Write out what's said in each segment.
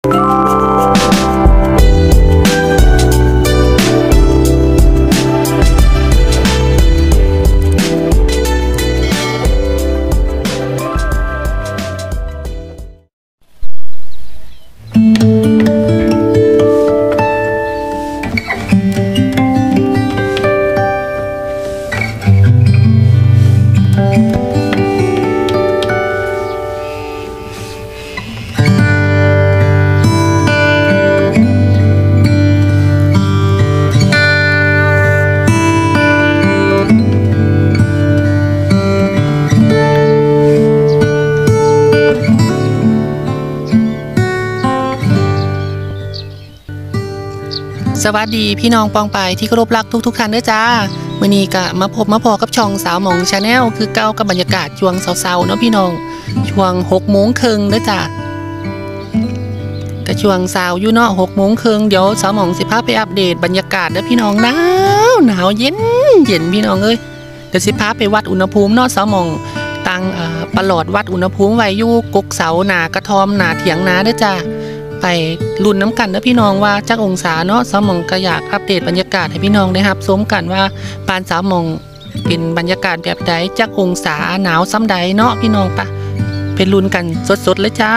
สวัสดีพี่น้องปองไปที่เคารพรักทุกท่านด้วยจ้ามื้อนี้ก็มาพบมาพอกับช่องสาวหมองชาแนลคือเก่ากับบรรยากาศช่วงเช้าๆเนาะพี่น้องช่วง18:30ด้วยจ้าก็ช่วงเช้าอยู่เนาะ18:30เดี๋ยวสาวหมองสิพาไปอัปเดตบรรยากาศเด้อพี่น้องหนาวเย็นพี่น้องเอ้ยเดี๋ยวสิพาไปวัดอุณหภูมิเนาะสาวหมองตั้งประหลอดวัดอุณหภูมิไว้อยู่กกเสาหน้ากระท่อมหน้าเถียงนาเด้อจ้าไปลุ้นน้ำกันนะพี่น้องว่าจักองศาเนาะสาวหมองก็อยากอัปเดตบรรยากาศให้พี่น้องได้รับชมกันว่าปานสาวหมองเป็นบรรยากาศแบบใดจักองศาหนาวซ้ำใดเนาะพี่น้องปะเป็นลุ้นกันสดๆเลยจ้า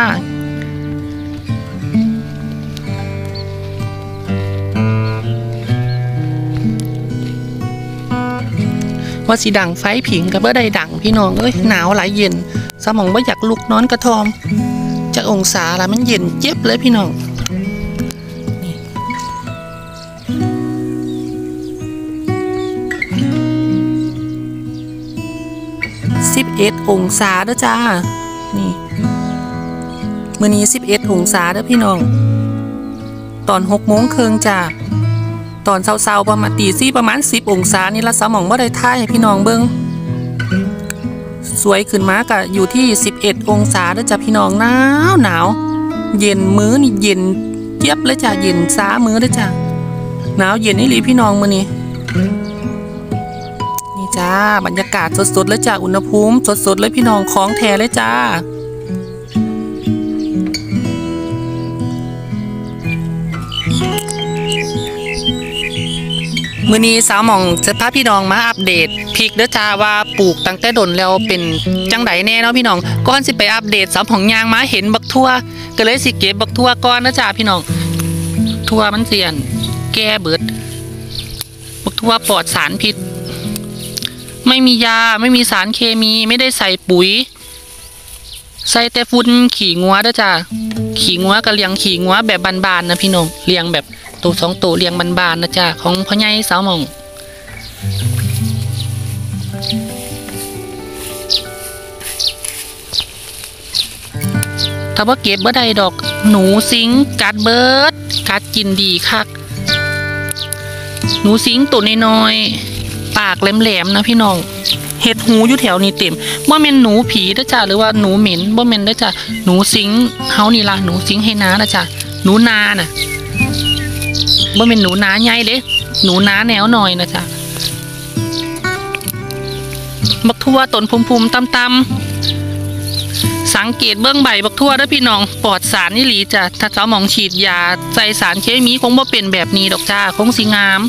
ว่าสีดังไฟผิงกับเบอร์ใดดังพี่น้องเอ้ยหนาวหลายเย็นสาวหมองว่าอยากลุกนอนกระทอมจากองศาละมันเย็นเจ็บเลยพี่น้อง11 องศาเด้อจ้านี่มื้อนี้11 องศาเด้อพี่น้องตอน18:30จ้าตอนเช้าๆประมาณตี4ประมาณ10 องศานี่ละสาวหม่องบ่ได้ถ่ายให้พี่น้องเบิ่งสวยขึ้นมากะอยู่ที่11 องศาแล้วจ้ะพี่น้องหนาวเย็นมื้อนี่เย็นเจี๊ยบเลยจ้ะเย็นซ้ามื้อเลยจ้ะหนาวเย็นนี่หลีพี่น้องมื้อนี้นี่จ้าบรรยากาศสดๆเลยจ้ะอุณหภูมิสดๆเลยพี่น้องของแท้เลยจ้ามื้อนี้สาวหม่องจะพาพี่น้องมาอัปเดตพริกเด้อจ้าว่าปลูกตั้งแต่ดนแล้วเป็นจังไดแน่เนาะพี่น้องก่อนสิไปอัปเดตสาวหม่องย่างมาเห็นบักทั่วก็เลยสิเก็บบักทั่วก่อนนะจ้าพี่น้องทั่วมันเสียนแก่เบิดบักทั่วปลอดสารพิษไม่มียาไม่มีสารเคมีไม่ได้ใส่ปุ๋ยใส่แต่ฝุ่นขี้งัวเด้อจ้าขี้งัวก็เลี้ยงขี้งัวแบบบานๆนะพี่น้องเลี้ยงแบบตัว2 ตัวเลี้ยงบานๆนะจ๊ะของพ่อใหญ่สาวหม่องถ้าว่าเก็บบ่ได้ดอกหนูสิงกัดเบิดกัดกินดีคักหนูสิงตัวน้อยๆปากแหลมๆนะพี่น้องเห็ดหูอยู่แถวนี้เต็มบ่แม่นหนูผีนะจ๊ะหรือว่าหนูเหม็นบ่แม่นนะจ๊ะหนูสิงเฮานี่ล่ะหนูสิงให้น้านะจ๊ะหนูนาน่ะบ่เป็นหนูนาใหญ่เด้หนูนาแนวหน่อยนะจ๊ะบักทั่วต้นพุ่มๆต่ำๆสังเกตเบื้องใบบักทั่วเด้อพี่น้องปลอดสารนี่หลีจ้ะถ้าสาวหม่องฉีดยาใส่สารเคมีคงบ่เป็นแบบนี้ดอกจ้าคงสิงาม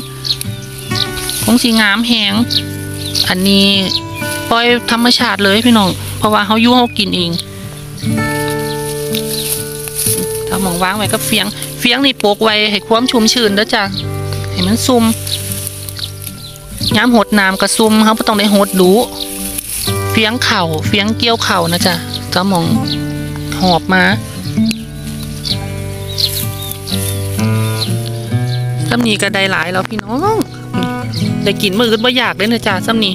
แหงอันนี้ปล่อยธรรมชาติเลยพี่น้องเพราะว่าเขาอยู่เขากินเองสาวหม่องวางไว้กับเฟียงนี่โปกไว้ให้ความชุ่มชื้นเด้อจ้ะให้มันซุ่มย้ำหดน้ำกระซุ่มเขาไม่ต้องได้หดดูเฟียงเกี่ยวเข่านะจ๊ะสาวหม่องหอบมาซ้ำนี้ก็ได้หลายแล้วพี่น้องได้กินมื้ออื่นบ่อยากเลยนะจ๊ะซ้ำนี้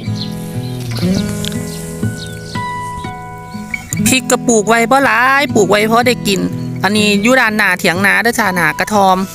พริกกระปลูกไว้บ่หลายปลูกไว้เพราะได้กินอันนี้อยู่ด้านหน้าเถียงนาเด้อจ้าหน้ากระทอม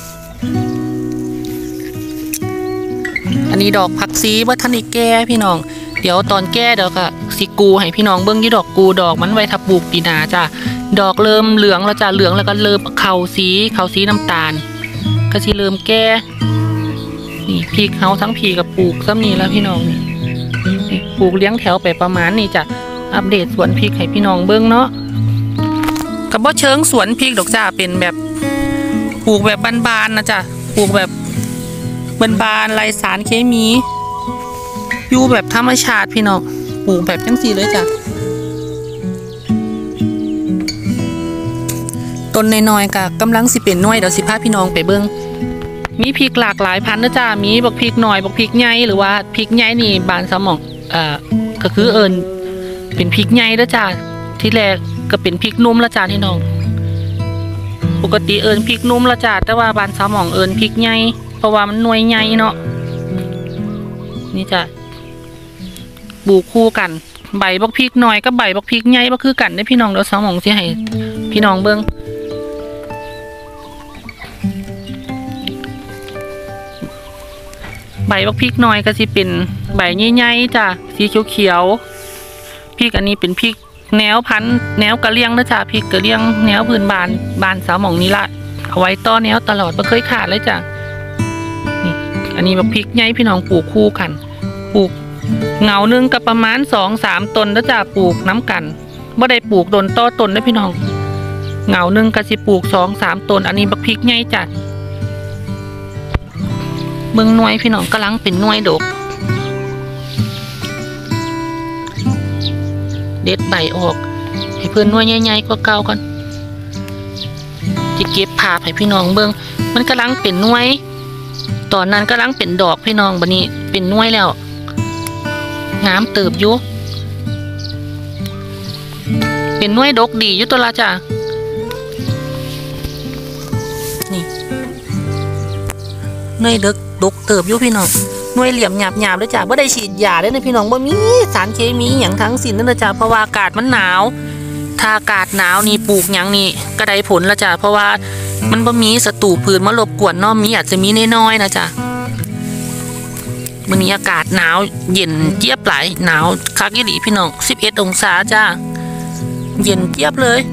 อันนี้ดอกผักซีว่าทันอีกแก่พี่น้องเดี๋ยวตอนแก่เดี๋ยวก็สิกูให้พี่น้องเบิ้งยี่ดอกกูดอกมันไว้ทับปลูกปีนาจ้าดอกเริ่มเหลืองแล้วจ้าเหลืองแล้วก็เริ่มเข่าสีน้ำตาลก็สิเริ่มแก่นี่พริกเฮาทั้งพีกับปลูกซ้ำนี่แล้วพี่น้องนี่ปลูกเลี้ยงแถวไปประมาณนี้จ้ะอัปเดตสวนพริกให้พี่น้องเบิ้งเนาะกับว่าเชิงสวนพริกดอกจ้าเป็นแบบปลูกแบบบานๆนะจ๊ะปลูกแบบบานๆไร้สารเคมีอยู่แบบธรรมชาติพี่น้องปลูกแบบจังสีเลยจ้ะต้นน้อยๆก็กำลังสิเป็นน้อยเดี๋ยวสิพาพี่น้องไปเบิ่งมีพริกหลากหลายพันธุ์นะจ๊ะมีบักพริกหน่อยบักพริกใหญ่หรือว่าพริกใหญ่นี่บานสมองก็คือเป็นพริกใหญ่นะจ๊ะที่แรกก็เป็นพริกนุ่มละจ้ะพี่น้องปกติพริกนุ่มละจ้ะแต่ว่าบานสมองพริกใหญ่เพราะว่ามันหน่วยใหญ่เนาะนี่จ้ะปลูกคู่กันใบบักพริกหน่อยกับใบบักพริกใหญ่บ่คือกันได้พี่น้องเดี๋ยวสมองสิให้พี่น้องเบิ่งใบบักพริกหน่อยก็สิเป็นใบใหญ่ๆจ้ะสีเขียวๆพริกอันนี้เป็นพริกแนวพันธุ์แนวกะเลียงนะจ้ะพริกกะเลียงแนวพื้นบานสาวหม่องนี้ละเอาไว้ต้อแนวตลอดไม่เคยขาดเลยจ้ะนี่อันนี้บักพริกใหญ่พี่น้องปลูกคู่กันปลูกเงาหนึ่งกับประมาณ2-3ต้นนะจ้ะปลูกน้ำกันไม่ได้ปลูกโดนต้อต้นนะพี่น้องเงาหนึ่งก็สิปลูก2-3ต้นอันนี้บักพริกใหญ่จ้ะเบิ่งหน่วยพี่น้องกำลังเป็นหน่วยดกเด็ดใบออกให้เพื่อนหน่วยใหญ่ๆกว่าเก่าก่อนจะเก็บผ่าให้พี่น้องเบิ่งมันกำลังเป็นหน่วยตอนนั้นกำลังเป็นดอกพี่น้องบัดนี้เป็นหน่วยแล้วงามเติบอยู่เป็นหน่วยดกดีอยู่ตัวละจ้ะนี่หน่วยดกเติบอยู่พี่น้องหน่วยเหลี่ยมหยาบๆด้วยจ้ะบ่ได้ฉีดยาด้วยนะพี่น้องบ่มีสารเคมีอย่างทั้งสิ้นนั่นนะจ้ะเพราะว่าอากาศมันหนาวถ้าอากาศหนาวนี่ปลูกอย่างนี้ก็ได้ผลละจ้ะเพราะว่ามันบ่มีศัตรูพืชมารบกวนเนาะมีอาจจะมีน้อยๆนะจ้ะมื้อนี้อากาศหนาวเย็นเจี๊ยบหลายหนาวคักอีหลีพี่น้อง11องศาจ้ะเย็นเจี๊ยบเลย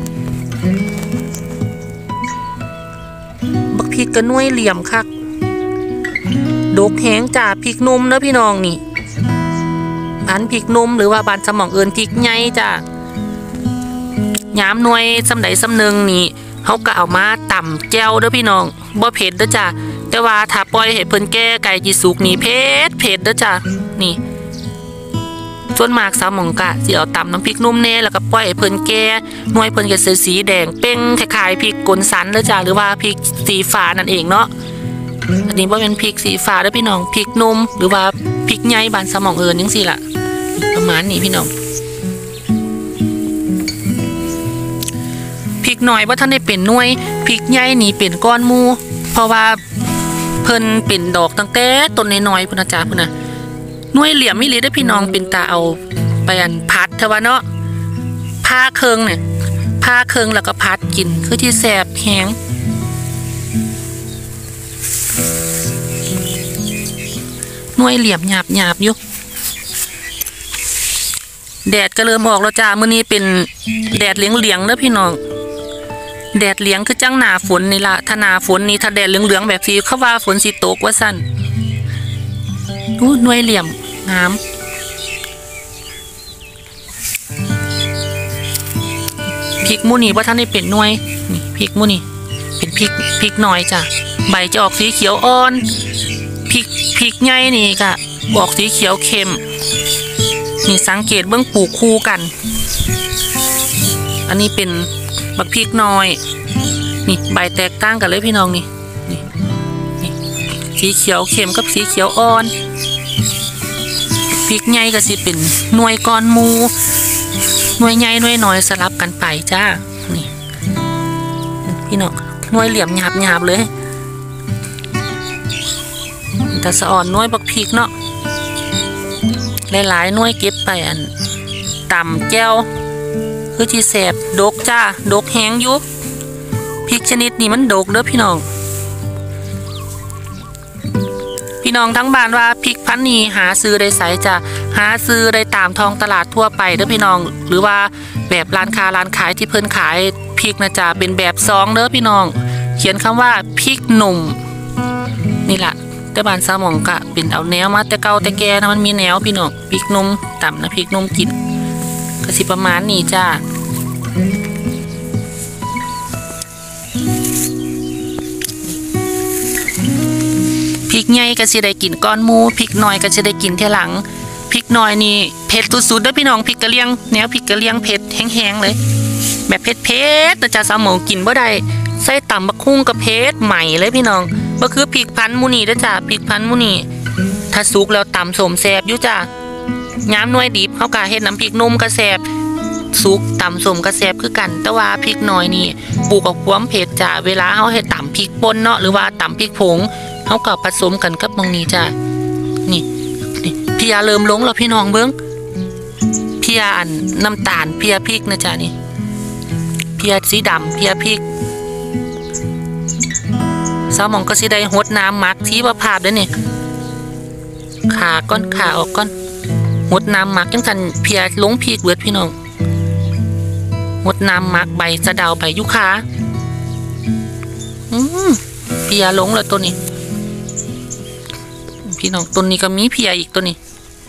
บักพริกก็หน่วยเหลี่ยมคักดกแห้งจ้าพริกนุ่มเนอะพี่น้องนี่พันพริกนุ่มหรือว่าบานสมองพริกใหญ่จ้าย้ำหน่วยสำใดสำหนึ่งนี่เขาก็เอามาต่ำแจ่วเด้อพี่น้องบ่เผ็ดเด้อจ้าแต่ว่าถ้าปล่อยให้เพิ่นแก่ไก่จีสุกนี่เผ็ดเด้อจ้านี่ส่วนมากสาวหม่องกะสิเอาต่ำน้ำพริกนุ่มแน่แล้วก็ปล่อยให้เพิ่นแก่หน่วยเพิ่นก็สีแดงเป้งคล้ายๆพริกกลสันเด้อจ้าหรือว่าพริกสีฟ้านั่นเองเนาะอันนี้ว่าเป็นพริกสีฟ้าแล้วพี่น้องพริกนุ่มหรือว่าพริกใหญ่บานสมองยังสิล่ะประมาณนี้พี่น้องพริกหน่อยว่าท่านได้เป็นหน่วยพริกใหญ่นี่เป็นก้อนมูเพราะว่าเพิ่นเป็นดอกตั้งแต่ต้นน้อยๆพุ่นนะจ๊ะพุ่นนะหน่วยเหลี่ยมมิลิได้พี่น้องเป็นตาเอาไปพัดเทวะเนาะผ้าเคืองเนี่ยผ้าเคืองแล้วก็พัดกินคือที่แสบแห้งหน่วยเหลี่ยมหยาบอยู่แดดก็เริ่มออกแล้วจ้ามื้อนี้เป็นแดดเหลียงๆเด้อพี่น้องแดดเหลียงคือจังหนาฝนนี่ล่ะถ้าหนาฝนนี่ถ้าแดดเหลืองๆแบบที่เขาว่าฝนสิตกว่าสั่นหน่วยเหลี่ยมงามพริกมูนี่ว่าท่านได้เป็นหน่วยนี่พริกมูนี่เป็นพริกหน่อยจ้ะใบจะออกสีเขียวอ่อนพริกใหญ่นี่ก็บอกสีเขียวเข้มนี่สังเกตเบื้องปลูกคู่กันอันนี้เป็นบักพริกน้อยนี่ใบแตกต่างกันเลยพี่น้องนี่สีเขียวเข้มกับสีเขียวอ่อนพริกใหญ่ก็สิเป็นหน่วยก้อนมูหน่วยใหญ่หน่วยน้อยสลับกันไปจ้านี่พี่น้องหน่วยเหลี่ยมหยาบเลยแต่สะอ่อนหน่วยบักพริกเนาะหลายๆหน่วยเก็บไปต่ำแก้วคือที่แสบดกจ้าดกแห้งอยู่พริกชนิดนี้มันดกเด้อพี่น้องทั้งบ้านว่าพริกพันธุ์นี้หาซื้อได้ไสจ้ะหาซื้อได้ตามท้องตลาดทั่วไปเด้อพี่น้องหรือว่าแบบร้านขายที่เพิ่นขายพริกนะจ้ะเป็นแบบซองเด้อพี่น้องเขียนคำว่าพริกหนุ่มนี่แหละแต่บ้านสาวหม่องกะเป็นเอาแนวมาแต่เก่าแต่แก่นะมันมีแนวพี่น้องพริกนมต่ำนะพริกนมกินก็สิประมาณนี้จ้าใหญ่ก็สิได้กินก้อนหมูพริกน้อยก็สิได้กินเท่าหลังพริกน้อยนี่เผ็ดสุดๆเด้อพี่น้องพริกกะเหรี่ยงแนวพริกกะเหรี่ยงเผ็ดแห้งๆเลยแบบเผ็ดๆแต่จะสาวหมองกินบ่ได้ใส่ตำบักหุ่งกับเผ็ดใหม่เลยพี่น้องก็คือพริกพันธุ์มูนี่เด้อจ้ะพริกพันธุ์มูนี่ถ้าสุกแล้วตำสมแซ่บอยู่จ้ะย้ำหน่วยดิบเฮากะเฮ็ดน้ำพริกนมกระแซ่บสุกตำสมกระแซ่บคือกันแต่ว่าพริกน้อยนี่ปลูกกับความเผ็ดจ้ะเวลาเฮาเฮ็ดตำพริกป่นเนาะหรือว่าตำพริกผงเฮาก็ผสมกันกับมองนี้จ้ะนี่พี่ยาเริ่มลงแล้วพี่น้องเบิ้งพี่ยาอันน้ำตาลพี่ยาพริกนะจ๊ะนี่พี่ยาสีดำพี่ยาพริกสาวหมองก็สิได้หดน้ำมักที่ว่าภาพเด้อนี่ขาก้อนขาออกก้อนหดน้ำมักจังสันพี่ยาลงพริกเบิดพี่น้องหดน้ำมักใบสะเดาใบยุคาพี่ยาลงแล้วตัวนี้พี่น้องต้นนี้ก็มีเพียอีกตัวนี้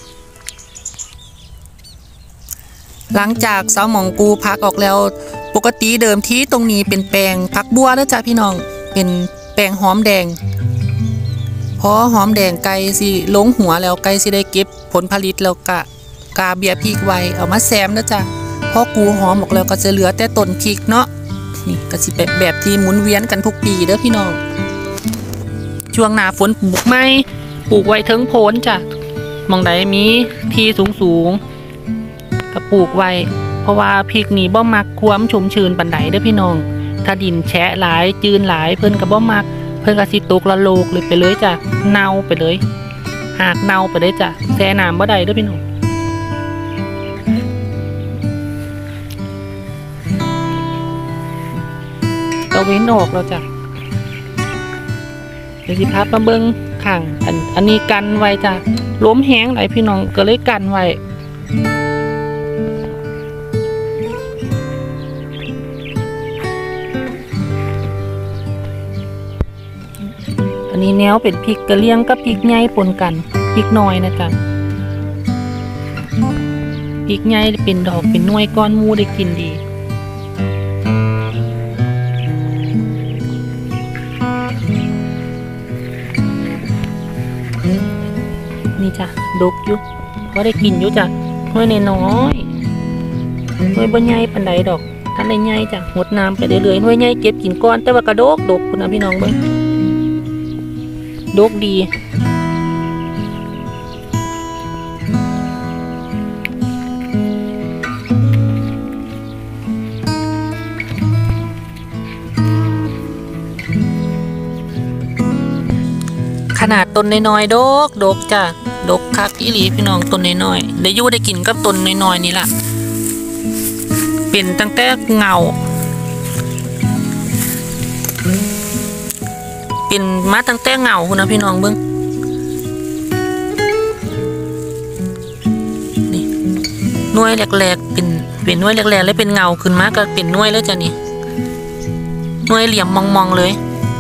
หลังจากสาวหมองปูพักออกแล้วปกติเดิมที่ตรงนี้เป็นแปลงผักบัวแล้วจ้ะพี่น้องเป็นแปลงหอมแดงพอหอมแดงไก่สิลงหัวแล้วไก่สิได้เก็บผลผลิตแล้วกาเบียพริกไว้เอามาแซมแล้วจ้ะพอกูหอมออกแล้วก็จะเหลือแต่ต้นพริกเนาะนี่ก็สิแบบที่หมุนเวียนกันทุกปีเด้อพี่น้องช่วงหน้าฝนปลูกไม้ปลูกไว้เทิงโพนจ้ะมองใดมีที่สูงก็ปลูกไว้เพราะว่าพริกนี่บ่มักความชุ่มชื้นปานใดเด้อพี่น้องถ้าดินแฉะหลายจืนหลายเพิ่นก็บ่มักเพิ่นก็สิตกละโลกเลยไปเลยจ้ะเน่าไปเลยหากเน่าไปเลยจ้ะแช่น้ำบ่ได้เด้อพี่น้องตะเวนออกแล้วจ้ะเดี๋ยวสิพามาเบิ่งข้างอันนี้กันไว้จ้ะล้มแห้งหลายพี่น้องก็เลยกันไว้อันนี้แนวเป็นพริกกะเหรี่ยงกับพริกใหญ่ปนกันพริกน้อยนะจ๊ะพริกใหญ่เป็นดอกเป็นหน่วยก้อนมูได้กินดีนี่จ้ะดกอยู่ก็ได้กินอยู่จ้ะหน่วยน้อยหน่วยบ่ใหญ่ปานใดดอกท่านได้ใหญ่จ้ะหดน้ำไปเรื่อยๆหน่วยใหญ่เก็บกินก้อนแต่ว่ากระดกคุณนะพี่น้องเบิ่งดกดีขนาดต้นน้อยๆดกจ้ะดกคักอีหลีพี่น้องต้นน้อยๆได้อยู่ได้กินกับต้นน้อยๆนี่ล่ะเป็นตั้งแต่เงาเป็นมาตั้งแต่เงาคุณนะพี่น้องเบิ้งนี่หน่วยแรกๆเป็นหน่วยแรกๆแล้วเป็นเงาขึ้นมาก็เป็นหน่วยแล้วจ้ะนี่หน่วยเหลี่ยมมองๆเลย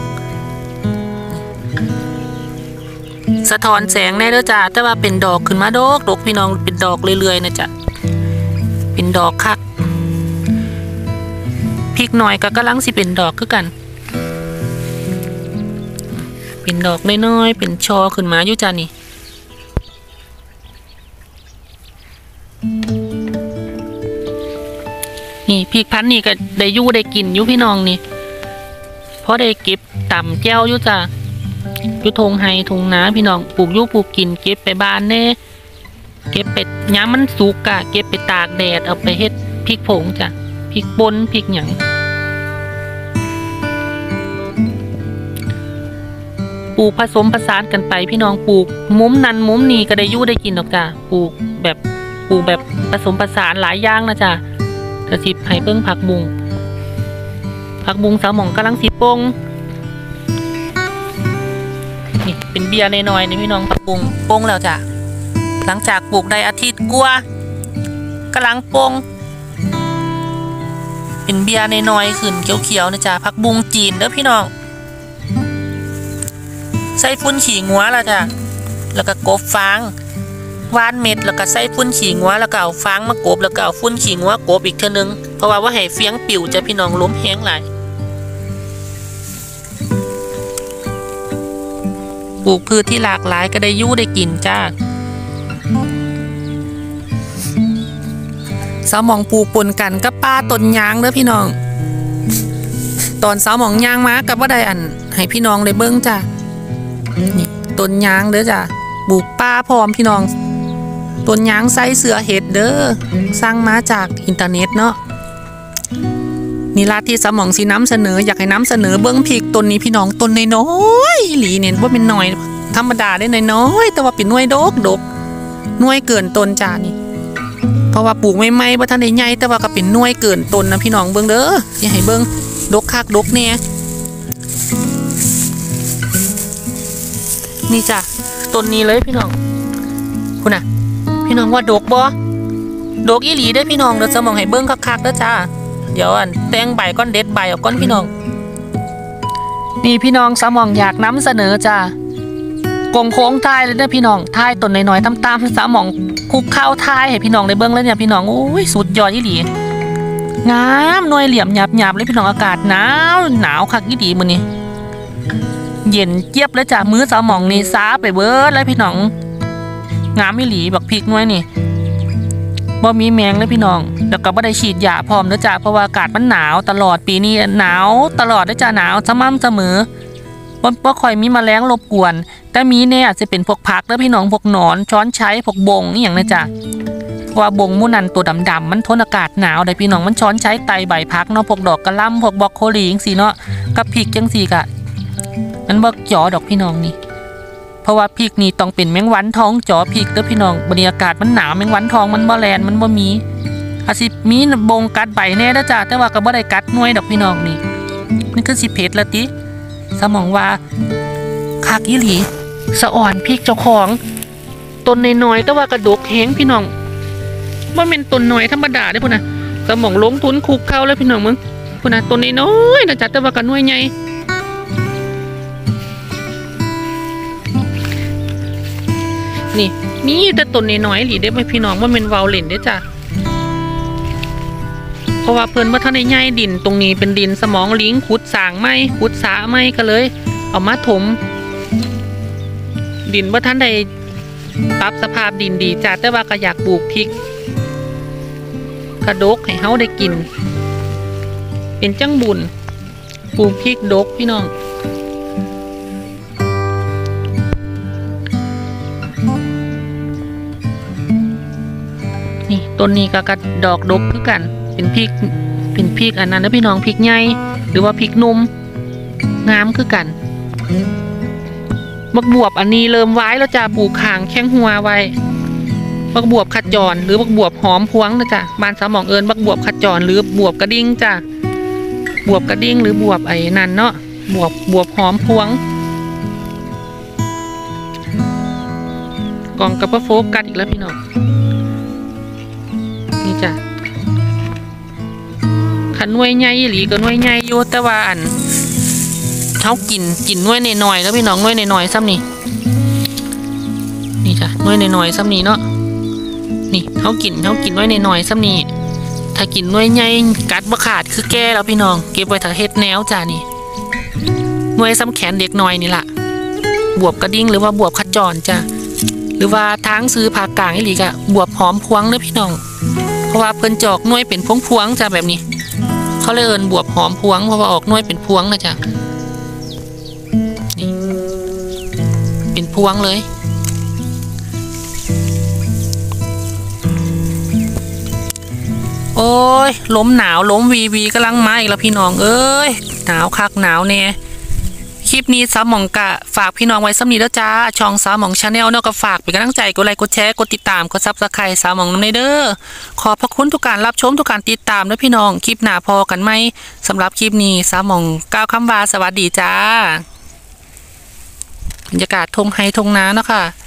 สะท้อนแสงแน่เด้อจ้ะแต่ว่าเป็นดอกขึ้นมาดกพี่น้องเป็นดอกเรื่อยๆนะจ้ะเป็นดอกคักพริกหน่อยก็กำลังสิเป็นดอกคือกันเป็นดอกน้อยๆเป็นชอขึ้นมาอยู่จ้ะนี่พริกพันธุ์นี่ก็ได้อยู่ได้กินอยู่พี่น้องนี่เพราะได้เก็บต่ำแก้วอยู่จ้ะอยู่ทงไฮทงนาพี่น้องปลูกอยู่ปลูกกินเก็บไปบ้านแน่เก็บเป็ดย้ำมันสุกอะเก็บไปตากแดดเอาไปเฮ็ดพริกผงจ้ะพริกป่นพริกหยังปลูกผสมผสานกันไปพี่น้องปลูกมุมนั้นมุมนี้ก็ได้อยู่ได้กินหรอกจ้ะปลูกแบบผสมผสานหลายอย่างนะจ้ะกระสิบให้เบิ่งผักบุ้งสาวหม่องกำลังสิปงนี่เป็นเบียร์น้อยๆนี่พี่น้องผักบุ้งปงแล้วจ้ะหลังจากปลูกได้อาทิตย์กว่ากำลังปงเป็นเบียร์น้อยๆขึ้นเขียวๆนะจ้ะผักบุ้งจีนเด้อพี่น้องใส่ฟุ้นฉี่งัวแล้วจ้ะแล้วก็กบฟางวานเม็ดแล้วก็ใส่ฟุ้นฉี่งัวแล้วก็เอาฟางมากบแล้วก็เอาฟุ้นฉี่งัวกบอีกเท่านึงเพราะว่าให้เฟี้ยงปิวจ้ะพี่น้องล้มแห้งหลายปลูกพืชที่หลากหลายก็ได้อยู่ได้กินจ้าสาวหมองปลูกปนกันกับป้าต้นยางเด้อพี่น้องตอนสาวหมองยางมากับว่าได้อันให้พี่น้องได้เบิ่งจ้านี่ต้นยางเด้อจ้าปลูกป้าพร้อมพี่น้องต้นยางไซเสือเห็ดเด้อสร้างมาจากอินเทอร์เน็ตเนาะนี่ละที่สาวหมองสีน้ำเสนออยากให้น้ำเสนอเบิ้งพริกต้นนี้พี่น้องต้นน้อยๆหลีเนี่ยว่าเป็นหน่อยธรรมดาได้น้อยๆแต่ว่าเป็นหน่วยดกหน่วยเกินต้นจ้านี่เพราะว่าปลูกไม่ไหมว่าท่านใหญ่แต่ว่าก็เป็นหน่วยเกินต้นนะพี่น้องเบิ้งเด้ออย่าให้เบิ้งดกคักดกเนี่ยนี่จ้ะต้นนี้เลยพี่น้องคุณน่ะพี่น้องว่าดกบ่ดกอีหลีได้พี่น้องเดี๋ยวจะมองให้เบิ้งคักๆเด้อจ้าเดี๋ยวอันแตงใบก้อนเด็ดใบออกก้อนพี่น้องนี่พี่น้องสมองอยากนำเสนอจ้ากงโค้งท้ายเลยนะพี่น้องท้ายต้นน้อยๆตามๆสมองคุกเข้าท้ายให้พี่น้องได้เบิ้งแล้วเนี่ยพี่น้องโอ้ยสุดยอดอีหลีงามหน่วยเหลี่ยมหยาบๆเลยพี่น้องอากาศหนาวคักอีหลีมื้อนี้เย็นเจี๊ยบเลยจ้ะมื้อสมองนี่ซาไปเบิดแล้วพี่น้องงามอีหลีบักพริกหน่วยนี่บ่มีแมงเลยพี่น้องแล้วก็บ่ได้ฉีดยาพร้อมเด้อจ้าเพราะว่าอากาศมันหนาวตลอดปีนี้หนาวตลอดเด้อจ้าหนาวสม่ำเสมอบ่ค่อยมีแมลงรบกวนแต่มีแน่อาจจะเป็นพวกผักเด้อพี่น้องพวกหนอนช้อนใช้พวกบงอย่างนะจ้าเพราะว่าบงมู่นั่นตัวดำๆมันทนอากาศหนาวได้พี่น้องมันช้อนใช้ไตใบผักเนาะพวกดอกกระหล่ำพวกบรอกโคลีจังซี่เนาะกับพริกจังซี่กะมันบ่จ่อดอกพี่น้องนี่เพราะว่าพริกนี่ต้องเป็นแมงวันทองจ่อพริกเด้อพี่น้องบรรยากาศมันหนาวแมงวันทองมันบ่แลนมันบ่มีอาสิมีบงกัดใบแน่เด้อจ้าแต่ว่าก็บ่ได้กัดหน่วยดอกพี่น้องนี่มันคือสิเผ็ดละติสมองว่าคักอีหลีสะอ่อนพริกเจ้าของต้นน้อยๆแต่ว่ากระดกแห้งพี่น้องบ่แม่นต้นน้อยธรรมดาเด้อพุ่นน่ะสมองลงทุนคุกเข้าแล้วพี่น้องมึงพุ่นน่ะต้นน้อยๆนะจ้าแต่ว่าก็หน่วยใหญ่นี่มีแต่ต้นน้อยๆหลีได้ไหมพี่น้องว่าเป็นวาวเล่นได้จ้ะเพราะว่าเพิ่นว่าท่านในใหญ่ดินตรงนี้เป็นดินสมองลิงขุดสางไม้ขุดสาไม้ก็เลยเอามาถมดินว่าท่านใดปรับสภาพดินดีจ้ะแต่ว่าก็อยากปลูกพริกกระดกให้เฮาได้กินเป็นจังบุญปลูกพริกดกพี่น้องต้นนี้ก็กระดอกดกคือกันเป็นพริกอันนั้นนะพี่น้องพริกใหญ่หรือว่าพริกนุ่มงามคือกันบักบวบอันนี้เริ่มไว้แล้วจ้ะปลูกข่างแข้งหัวไว้บักบวบขจรหรือบักบวบหอมพวงนะจ้ะบ้านสมองเอิญบักบวบขจรหรือบวบกระดิ่งจ้ะบวบกระดิ่งหรือบวบไอ้นั่นเนาะบวบหอมพวงกล่องกับโฟกัสอีกแล้วพี่น้องนี่จ้ะขันหน่วยใหญ่หรือก็หน่วยใหญ่อยู่แต่ว่าอันเขากินหน่วยหน่อยแล้วพี่น้องหน่วยหน่อยซ้ำนี่นี่จ้ะหน่วยหน่อยซ้ำนี่เนาะนี่เขากินหน่วยหน่อยซ้ำนี่ถ้ากินหน่วยใหญ่กัดบ่ขาดคือแก่แล้วพี่น้องเก็บไว้ถ้าเฮ็ดแนวจ้ะนี่หน่วยซ้ำแขนเด็กน้อยนี่แหละบวบกระดิ่งหรือว่าบวบขจรจ้ะหรือว่าทางซื้อผักกลางอีหลีกะบวบหอมพวงเด้อพี่น้องเพราะว่าเพิ่นจอกหน่วยเป็นพวงจ้ะแบบนี้เขาเลยเอิ้นบวบหอมพวงเพราะว่าออกหน่วยเป็นพวงนะจ้ะนี่เป็นพวงเลยโอ้ยล้มหนาวล้มวีกำลังมาอีกแล้วพี่น้องเอ้ยหนาวคักหนาวแน่คลิปนี้สาวหมองกะฝากพี่น้องไว้ซ้ำนี้แล้วจ้าช่องสาวหมองชาแนลเนาะก็ฝากเป็นกำลังใจกดไลค์กดแชร์กดติดตามกดซับสไครต์สาวหมองน้ำในเด้อขอบพระคุณทุกการรับชมทุกการติดตามด้วยพี่น้องคลิปหน้าพอกันไหมสำหรับคลิปนี้สาวหมองก้าวคำว่าสวัสดีจ้าบรรยากาศทงไฮทงนาเนาะค่ะ